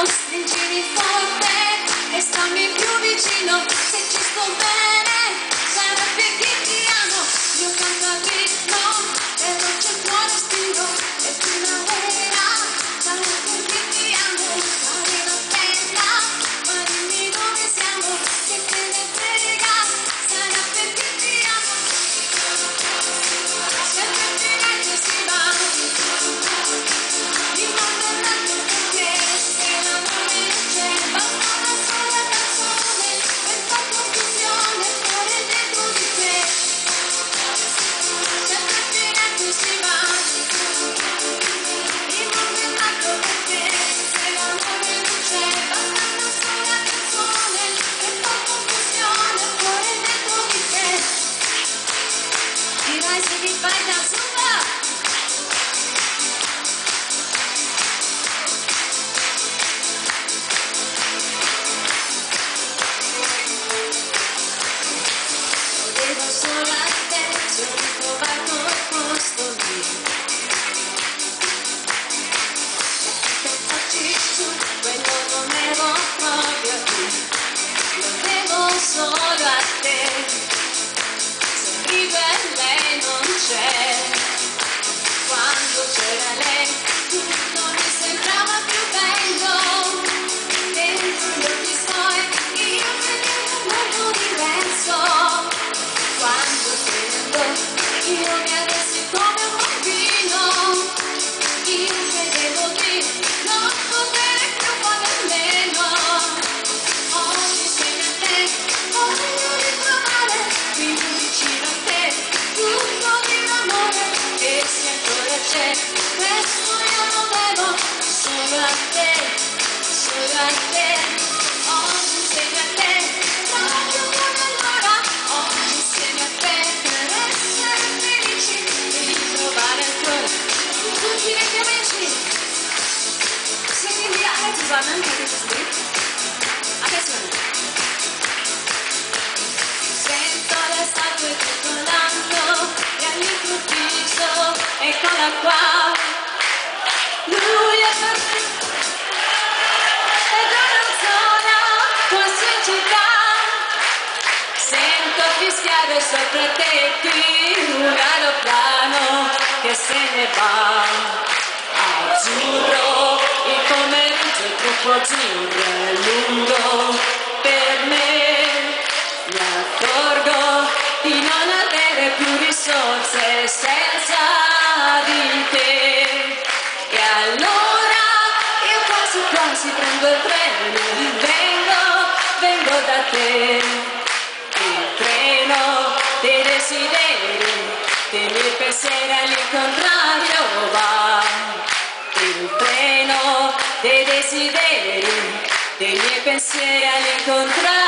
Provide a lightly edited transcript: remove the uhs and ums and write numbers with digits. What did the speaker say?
stringimi forte e stammi più vicino. Se ci sto bene sarà perché ti amo. Io canto al ritmo e dolce il tuo destino. E primavera sarà perché ti amo. Fare la festa, ma dimmi dove siamo. Che te ne frega, sarà perché ti amo. Sempre più in alto si va. Il mondo è nato perché se l'amore non c'è, basta una sola canzone per far confusione il cuore dentro di te. Sempre più in alto si va. Il mondo è nato perché se l'amore non c'è, basta una sola canzone per far confusione il cuore dentro di te. Dirai se ti fai da sola. Devo solo a te, se ho ritrovato il posto lì. Pensaci su, quello non ero proprio qui. Lo devo solo a te. Sorrido e lei non c'è. Quando c'era lei, tutto mi sembrava più bello. Dentro gli occhi suoi, io vedevo un mondo diverso. Quando se ne andò, io mi arresi come un bambino. Io credevo di non poter più fare nemmeno. Oggi sei a te, voglio ritrovare più vicino a te tutto di un amore che se ancora c'è. Questo io lo devo solo a te, solo a te. Oggi sei a te, proprio come allora. Oggi insieme a te per essere felici e ritrovare ancora tutti i vecchi amici. Singing the eyes of our memory this week. Attenzione. Sento le statue tutto l'anno e all'improvviso eccola qua. Lui è perfetto ed è una zona quasi in città. Sento fischiare sopra te qui un aeroplano che se ne va. Azzurro, il pomeriggio è troppo azzurro e lungo per me. Mi accorgo di non avere più risorse senza di te. E allora io quasi quasi prendo il treno e vengo da te. Il treno dei desideri, dei miei pensieri all'incontrario va. Il treno dei desideri, dei miei pensieri all'incontrario.